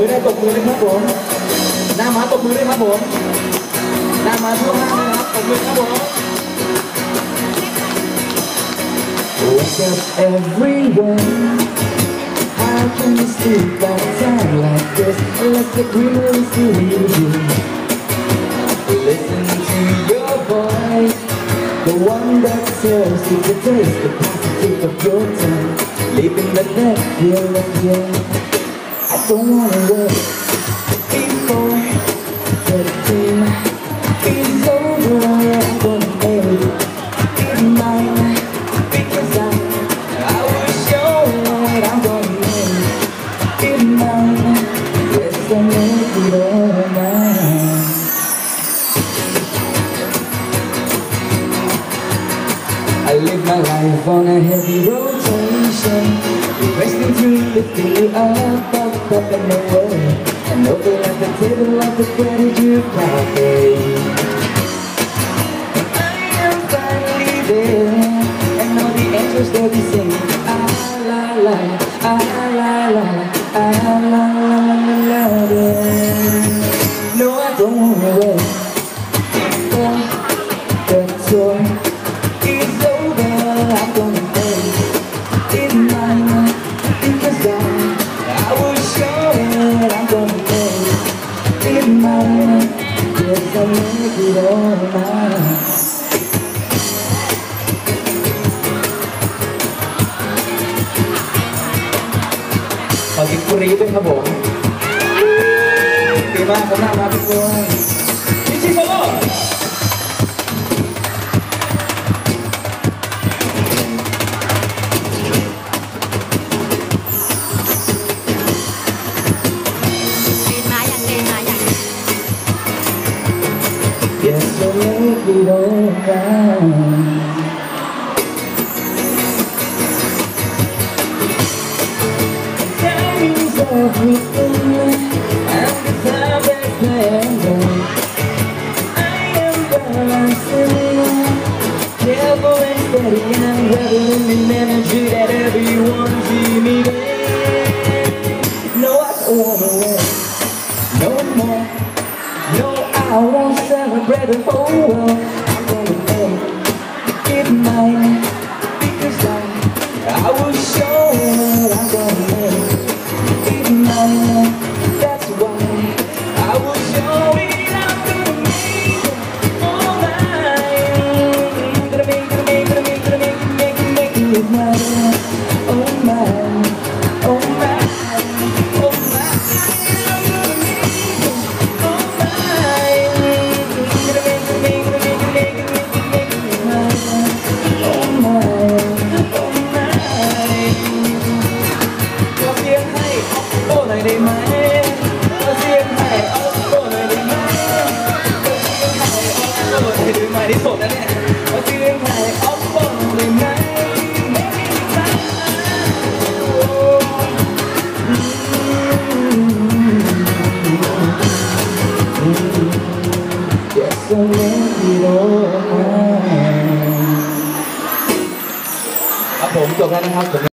อได้ตบมือเลยครับผมหน้าม้าตบมือเลยครับผมหน้าม้าทั่วหน้าเลยครับตบมือครับผม Wake up everyone How can you sleep at a time like this Unless the dreamer is to you Listen to your voice The one that tells you to taste the positive of your time Leaving the next year again I don't wanna wait before the dream is over I'm gonna make it mine Because I will show it I'm gonna make it mine Yes, I'll make it all mine I live my life on a heavy rotation Resting through lifting me up and away And over at the table like the credit you pay I am finally there And all the angels they'll be singing Ah la la, ah la la, ah la la la la No, I don't wanna wait The tour is over I'm gonna make it mine Because I will show it I'm gonna make it mine Yes, I'll make it all mineขอกินกุรีด้วยครับผมดีมากครับหน้ามาทุกคนพี่ชิโซโล่Yes, I'll make it all right Time's everything And the time that's playing I am balancing Careful and steady and reveling in energy That everyone see me No, I don't wanna wait No more No, I won't celebrate the whole world I'm gonna make it mine Because I will show it I'm gonna make it mine That's why I will show it I'm gonna make it all mine Gonna make it mine Oh mine, oh mine, oh mineได้ไหมก็เสียงให้ออกโต้หน่อยได้ไหมก็เสียงให้ออกโต้หน่อยได้ไหมที่สุดนะเนี่ยก็เสียงให้ออกโต้ได้ไหมYes, I'll make it all mine ครับผมจบแล้วนะครับ